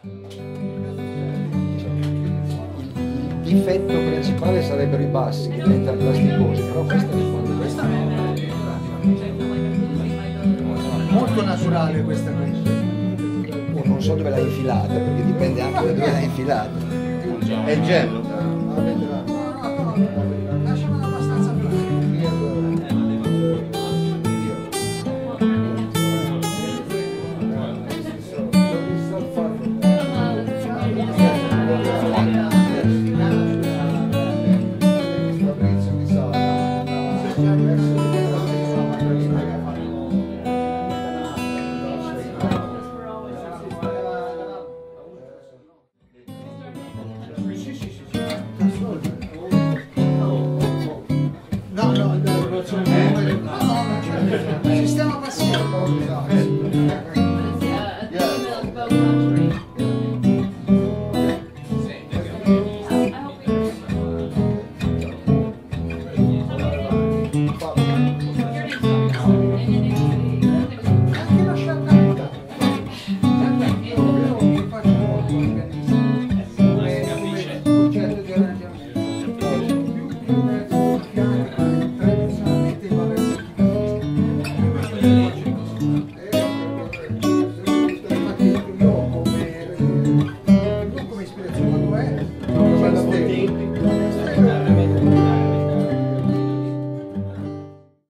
Il difetto principale sarebbero i bassi che diventano plasticosi, però questa Molto naturale questa qui. non so dove l'hai infilata, perché dipende anche da dove l'hai infilata. È il gel.